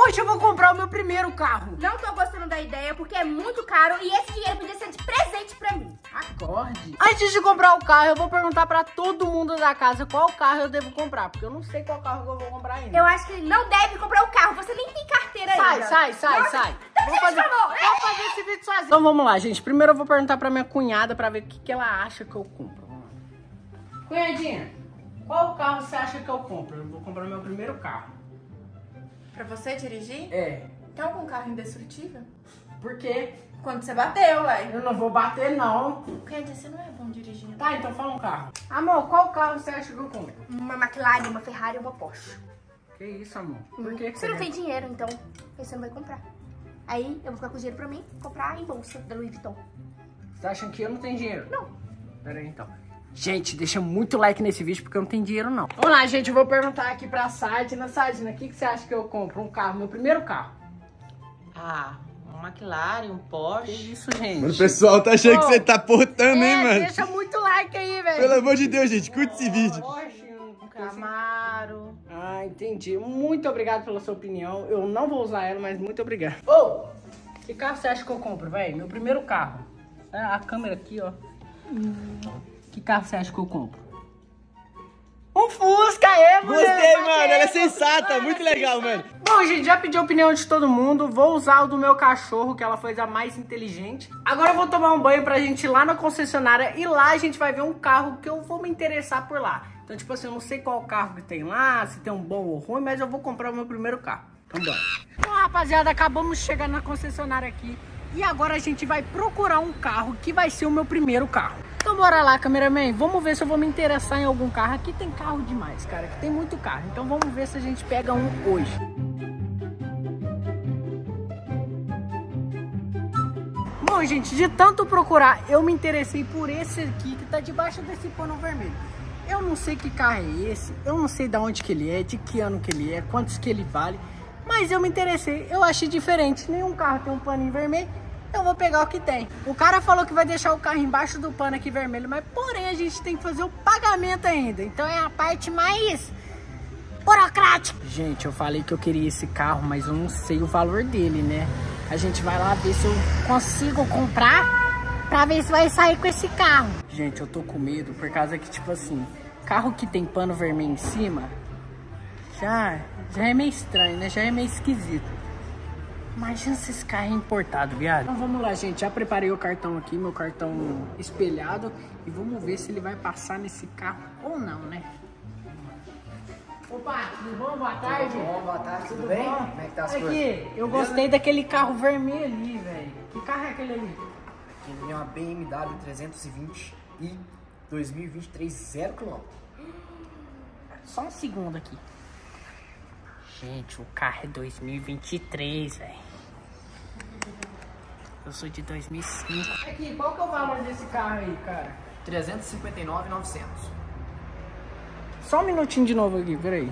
Hoje eu vou comprar o meu primeiro carro. Não tô gostando da ideia porque é muito caro e esse dinheiro podia ser de presente pra mim. Acorde. Antes de comprar o carro, eu vou perguntar pra todo mundo da casa qual carro eu devo comprar, porque eu não sei qual carro que eu vou comprar ainda. Eu acho que ele não deve comprar o carro, você nem tem carteira ainda. Sai. Então, Vou fazer esse vídeo sozinho. Então vamos lá, gente. Primeiro eu vou perguntar pra minha cunhada pra ver o que ela acha que eu compro. Vamos lá. Cunhadinha, qual carro você acha que eu compro? Eu vou comprar meu primeiro carro. Pra você dirigir? É. Tem algum carro indestrutível? Por quê? Quando você bateu, ué. Eu não vou bater, não. Cândia, você não é bom dirigindo. Tá, então fala um carro. Amor, qual carro você acha que eu compro? Uma McLaren, uma Ferrari e uma Porsche. Que isso, amor? Por que Você não tem dinheiro, então você não vai comprar. Aí eu vou ficar com dinheiro pra mim comprar em bolsa da Louis Vuitton. Você acha que eu não tenho dinheiro? Não. Pera aí, então. Gente, deixa muito like nesse vídeo porque eu não tenho dinheiro, não. Vamos lá, gente. Eu vou perguntar aqui pra Sadina. Sadina, o que você acha que eu compro? Um carro, meu primeiro carro. Ah, um McLaren, um Porsche. Que isso, gente? Mano, o pessoal tá achando que você tá portando, hein, mano? Deixa muito like aí, velho. Pelo amor de Deus, gente, curte esse vídeo. Porsche, Um Camaro. Ah, entendi. Muito obrigado pela sua opinião. Eu não vou usar ela, mas muito obrigado. Ô, que carro você acha que eu compro, velho? Meu primeiro carro. A câmera aqui, ó. Que carro você acha que eu compro? Um Fusca, moleque! Gostei, mano. Ela é sensata. Muito legal, mano. Bom, gente, já pedi a opinião de todo mundo. Vou usar o do meu cachorro, que ela foi a mais inteligente. Agora eu vou tomar um banho pra gente ir lá na concessionária. E lá a gente vai ver um carro que eu vou me interessar por lá. Então, tipo assim, eu não sei qual carro que tem lá, se tem um bom ou ruim, mas eu vou comprar o meu primeiro carro. Então, bora. Bom, rapaziada, acabamos de chegar na concessionária aqui. E agora a gente vai procurar um carro que vai ser o meu primeiro carro. Então bora lá, cameraman, vamos ver se eu vou me interessar em algum carro. Aqui tem carro demais, cara, aqui tem muito carro. Então vamos ver se a gente pega um hoje. Bom, gente, de tanto procurar, eu me interessei por esse aqui que tá debaixo desse pano vermelho. Eu não sei que carro é esse, eu não sei de onde que ele é, de que ano que ele é, quantos que ele vale. Mas eu me interessei, eu achei diferente. Nenhum carro tem um paninho vermelho. Eu vou pegar o que tem. O cara falou que vai deixar o carro embaixo do pano aqui vermelho, mas porém a gente tem que fazer o pagamento ainda. Então é a parte mais burocrática. Gente, eu falei que eu queria esse carro, mas eu não sei o valor dele, né? A gente vai lá ver se eu consigo comprar pra ver se vai sair com esse carro. Gente, eu tô com medo por causa que, tipo assim, carro que tem pano vermelho em cima já é meio estranho, né? Já é meio esquisito. Imagina se esse carro é importado, viado. Então vamos lá, gente. Já preparei o cartão aqui, meu cartão espelhado. E vamos ver se ele vai passar nesse carro ou não, né? Opa, tudo bom? Boa tarde. Tudo bom, boa tarde, tudo bem? Como é que tá as coisas? Aqui, eu gostei daquele carro vermelho ali, velho. Que carro é aquele ali? Ele é uma BMW 320 e 2023 0 km. Só um segundo aqui. Gente, o carro é 2023, velho. Eu sou de 2005. Aqui, qual que é o valor desse carro aí, cara? 359.900. Só um minutinho de novo aqui, peraí.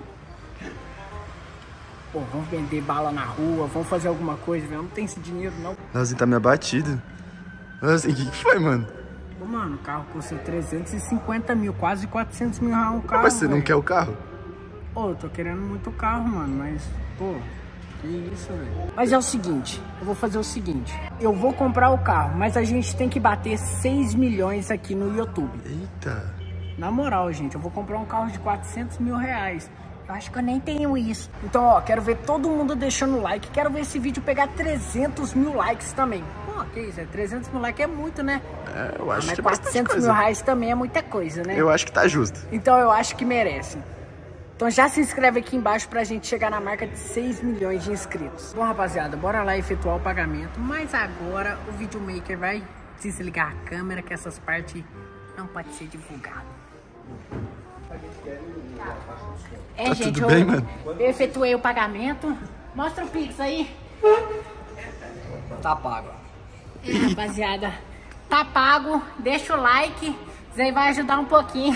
Pô, vamos vender bala na rua, vamos fazer alguma coisa, velho. Não tem esse dinheiro, não. Nossa, tá meio abatido. Nossa, o que foi, mano? Pô, mano, o carro custa 350 mil, quase 400 mil reais um carro. Mas você não véio. quer o carro? Ô, eu tô querendo muito carro, mano, mas, pô, que isso, velho. Mas é o seguinte, eu vou fazer o seguinte. Eu vou comprar o carro, mas a gente tem que bater 6 milhões aqui no YouTube. Eita. Na moral, gente, eu vou comprar um carro de 400 mil reais. Eu acho que eu nem tenho isso. Então, ó, quero ver todo mundo deixando like. Quero ver esse vídeo pegar 300 mil likes também. Pô, que isso? 300 mil likes é muito, né? É, eu acho Mas que é 400 mil reais também é muita coisa, né? Eu acho que tá justo. Então eu acho que merece. Então já se inscreve aqui embaixo pra gente chegar na marca de 6 milhões de inscritos. Bom, rapaziada, bora lá efetuar o pagamento. Mas agora o videomaker vai desligar a câmera, que essas partes não podem ser divulgadas. Tá tudo bem, mano? Eu efetuei o pagamento. Mostra o Pix aí. Tá pago. Rapaziada, tá pago. Deixa o like. Isso aí vai ajudar um pouquinho.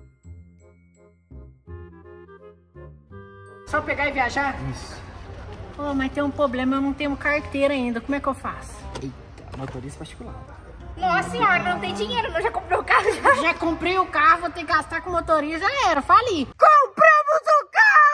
Só pegar e viajar? Isso. Oh, mas tem um problema, eu não tenho carteira ainda. Como é que eu faço? Eita, motorista particular. Nossa senhora, não tem dinheiro, não. Já comprou o carro já. Já comprei o carro, vou ter que gastar com motorista, já era, fali. Compramos o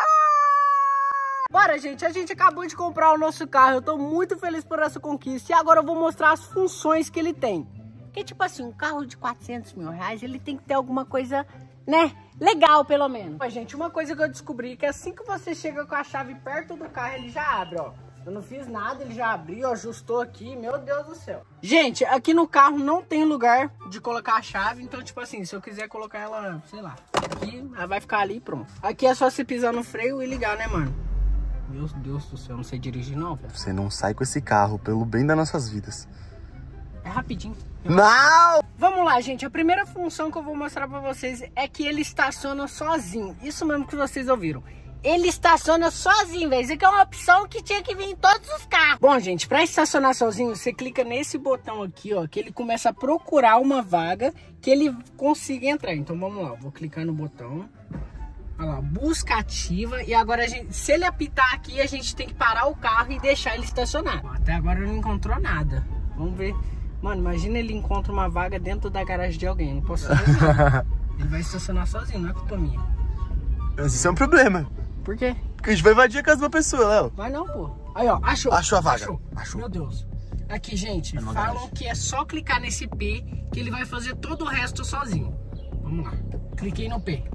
carro! Bora, gente, a gente acabou de comprar o nosso carro. Eu tô muito feliz por essa conquista. E agora eu vou mostrar as funções que ele tem. Porque, tipo assim, um carro de 400 mil reais, ele tem que ter alguma coisa, né, legal, pelo menos. Mas, gente, uma coisa que eu descobri é que assim que você chega com a chave perto do carro, ele já abre, ó. Eu não fiz nada, ele já abriu, ajustou aqui, meu Deus do céu. Gente, aqui no carro não tem lugar de colocar a chave, então, tipo assim, se eu quiser colocar ela, sei lá, aqui, ela vai ficar ali e pronto. Aqui é só você pisar no freio e ligar, né, mano? Meu Deus do céu, eu não sei dirigir não, velho. Você não sai com esse carro, pelo bem das nossas vidas. É rapidinho. Não! Vamos lá, gente. A primeira função que eu vou mostrar pra vocês é que ele estaciona sozinho. Isso mesmo que vocês ouviram. Ele estaciona sozinho, velho. Isso aqui é uma opção que tinha que vir em todos os carros. Bom, gente, pra estacionar sozinho, você clica nesse botão aqui, ó, que ele começa a procurar uma vaga que ele consiga entrar. Então, vamos lá. Vou clicar no botão. Olha lá, busca ativa. E agora, se ele apitar aqui, a gente tem que parar o carro e deixar ele estacionar. Até agora não encontrou nada. Vamos ver. Mano, imagina ele encontra uma vaga dentro da garagem de alguém. Não posso fazer nada. Ele vai estacionar sozinho, não é culpa minha. Mas isso é um problema. Por quê? Porque a gente vai invadir a casa de uma pessoa, Léo. Vai não, pô. Aí, ó, achou. Achou a vaga. Achou. Meu Deus. Aqui, gente, falam que é só clicar nesse P que ele vai fazer todo o resto sozinho. Vamos lá. Cliquei no P.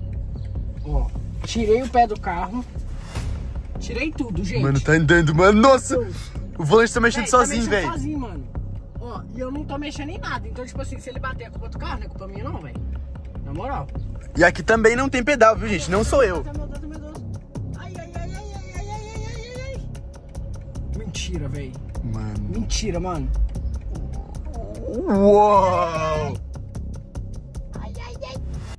Ó, tirei o pé do carro. Tirei tudo, gente. Mano, tá andando, mano. Nossa! O volante tá mexendo sozinho, velho. Sozinho, mano. Ó, e eu não tô mexendo em nada. Então, tipo assim, se ele bater a culpa do carro, não é culpa minha não, velho. Na moral. E aqui também não tem pedal, viu, gente? Não sou eu. Meu Deus, meu Deus. Ai, ai, ai, ai, ai, ai, ai, ai, ai. Mentira, velho. Mano. Mentira, mano. Uou! Ai, ai, ai.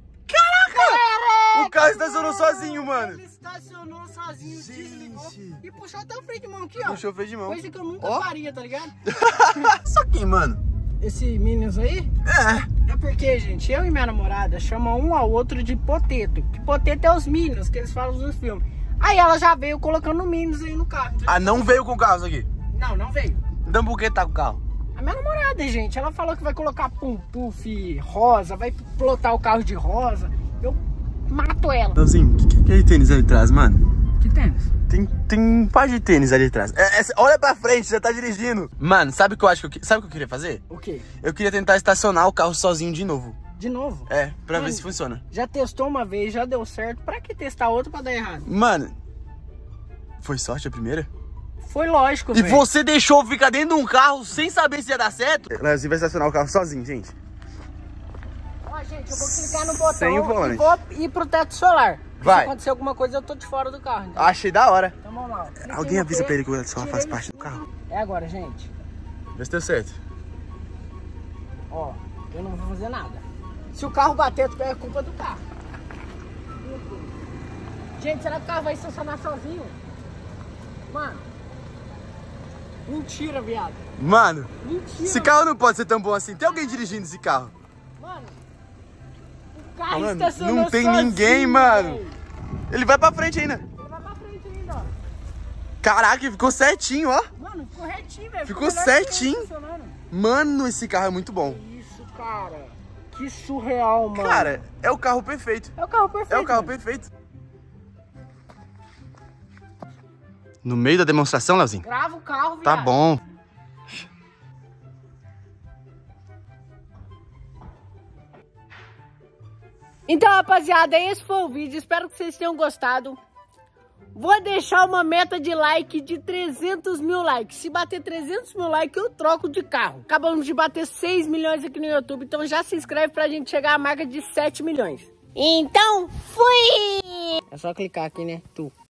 O carro estacionou sozinho, mano. Ele estacionou sozinho, Gente. desligou e puxou até o freio de mão aqui, ó. Puxou o freio de mão. Coisa que eu nunca Ó. faria, tá ligado? Só quem, mano? Esse Minions aí é porque, gente, eu e minha namorada chamam um ao outro de poteto. Que poteto é os Minions que eles falam nos filmes. Aí ela já veio colocando Minions aí no carro. Ah, não veio com o carro isso aqui? Não veio. Então por que tá com o carro? A minha namorada, gente, ela falou que vai colocar puff rosa, vai plotar o carro de rosa. Eu mato ela. Então, o que é de tênis ali atrás, mano? Que tênis? Tem um par de tênis ali atrás. Olha pra frente, você tá dirigindo. Mano, sabe o que eu acho que sabe o que eu queria fazer? O quê? Eu queria tentar estacionar o carro sozinho de novo. De novo? É, pra Mano, ver se funciona. Já testou uma vez, já deu certo. Pra que testar outra pra dar errado? Mano, foi sorte a primeira? Foi lógico, E velho. você deixou ficar dentro de um carro sem saber se ia dar certo? Leozinho vai estacionar o carro sozinho, gente. Ó, gente, eu vou clicar no botão Sem o volante. e vou ir pro teto solar. Vai. Se acontecer alguma coisa, eu tô de fora do carro. Então, Achei da hora. vamos lá. Cliquei Alguém no avisa P, pra ele que o teto solar faz tirei parte do carro. É agora, gente. Vê se deu certo. Ó, eu não vou fazer nada. Se o carro bater, é culpa do carro. Gente, será que o carro vai estacionar sozinho? Mano. Mentira, viado. Mano, Mentira. esse carro não pode ser tão bom assim. Tem alguém dirigindo esse carro? Mano. O carro Mano, estacionou não tem sozinho, ninguém, mano. véio. Ele vai pra frente ainda. Ele vai pra frente ainda, ó. Caraca, ficou certinho, ó. Mano, ficou retinho, velho. Ficou melhor certinho. que eu estacionando. Mano, esse carro é muito bom. Isso, cara. Que surreal, mano. Cara, é o carro perfeito. É o carro perfeito. É o carro mano. perfeito. No meio da demonstração, Leozinho? Grava o carro, viado. Tá bom. Então, rapaziada, esse foi o vídeo. Espero que vocês tenham gostado. Vou deixar uma meta de like de 300 mil likes. Se bater 300 mil likes, eu troco de carro. Acabamos de bater 6 milhões aqui no YouTube. Então já se inscreve pra gente chegar à marca de 7 milhões. Então, fui! É só clicar aqui, né? Tu.